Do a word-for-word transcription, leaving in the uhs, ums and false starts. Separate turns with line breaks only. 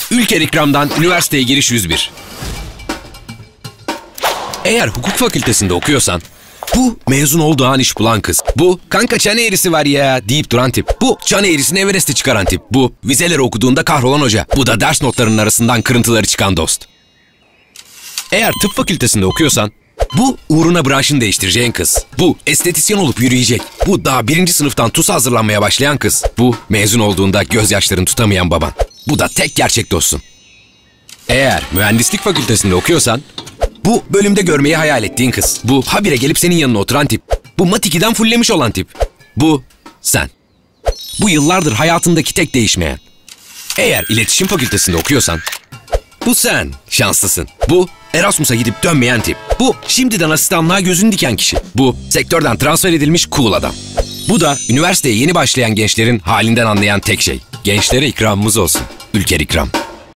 Ülker İkram'dan üniversiteye giriş yüz bir. Eğer hukuk fakültesinde okuyorsan, bu mezun olduğu an iş bulan kız. Bu kanka çan eğrisi var ya deyip duran tip. Bu çan eğrisini Everest'e çıkaran tip. Bu vizeleri okuduğunda kahrolan hoca. Bu da ders notlarının arasından kırıntıları çıkan dost. Eğer tıp fakültesinde okuyorsan, bu uğruna branşını değiştireceğin kız. Bu estetisyen olup yürüyecek. Bu daha birinci sınıftan TUS'a hazırlanmaya başlayan kız. Bu mezun olduğunda gözyaşlarını tutamayan baban. Bu da tek gerçek dostun. Eğer mühendislik fakültesinde okuyorsan, bu bölümde görmeyi hayal ettiğin kız. Bu habire gelip senin yanına oturan tip. Bu mat ikiden fullemiş olan tip. Bu sen. Bu yıllardır hayatındaki tek değişmeyen. Eğer iletişim fakültesinde okuyorsan, bu sen şanslısın. Bu Erasmus'a gidip dönmeyen tip. Bu şimdiden asistanlığa gözünü diken kişi. Bu sektörden transfer edilmiş cool adam. Bu da üniversiteye yeni başlayan gençlerin halinden anlayan tek şey. Gençlere ikramımız olsun. Ülker İkram.